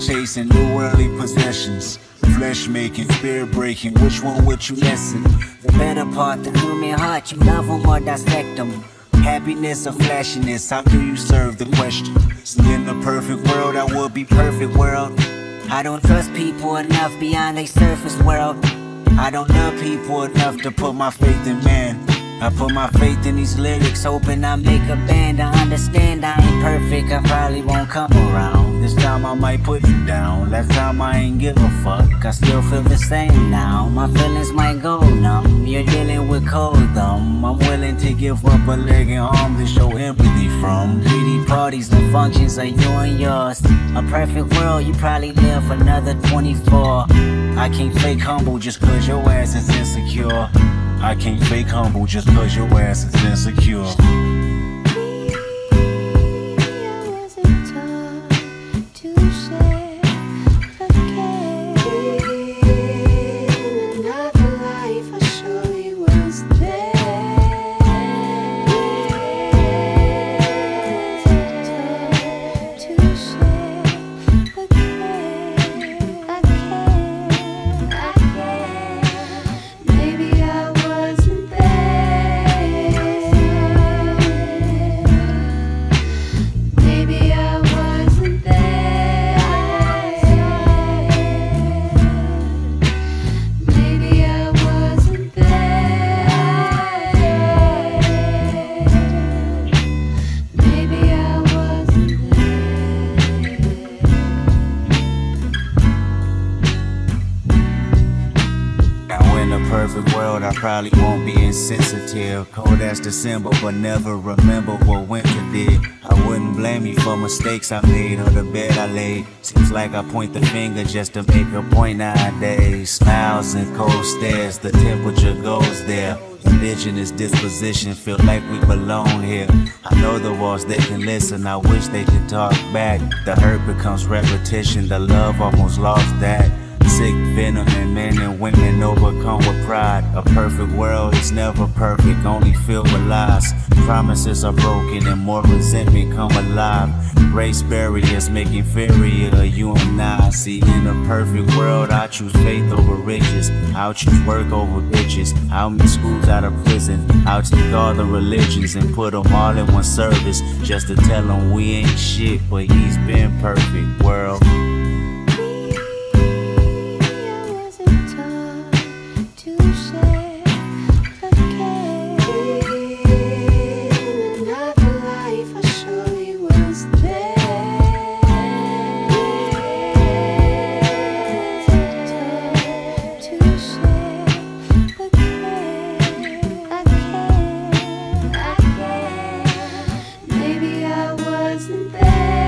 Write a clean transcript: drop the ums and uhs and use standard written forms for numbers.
chasing new worldly possessions, flesh making, spirit breaking. Which one would you listen? The better part, the human heart, you love them or dissect them. Happiness or flashiness, how do you serve the question? See, in the perfect world, I would be perfect world. I don't trust people enough beyond their surface world. I don't love people enough to put my faith in man. I put my faith in these lyrics, hoping I make a band. I understand I ain't perfect, I probably won't come around. This time I might put you down. Last time I ain't give a fuck, I still feel the same now. My feelings might go numb, you're dealing with cold thumb. I'm willing to give up a leg and arm to show empathy from greedy parties and functions are you and yours. A perfect world, you probably live another 24. I can't fake humble just cause your ass is insecure. I can't fake humble just cause your ass is insecure. Perfect world, I probably won't be insensitive. Cold as December, but never remember what winter did. I wouldn't blame you for mistakes I made or the bed I laid. Seems like I point the finger just to make a point nowadays. Smiles and cold stares, the temperature goes there. Indigenous disposition, feel like we belong here. I know the walls, they can listen, I wish they could talk back. The hurt becomes repetition, the love almost lost that. Sick venom in men and women overcome with pride. A perfect world is never perfect, only filled with lies. Promises are broken and more resentment come alive. Race barriers make inferior you and I. See, in a perfect world, I choose faith over riches. I'll choose work over bitches. I'll meet schools out of prison. I'll take all the religions and put them all in one service, just to tell them we ain't shit, but he's been perfect, world. Maybe I wasn't there.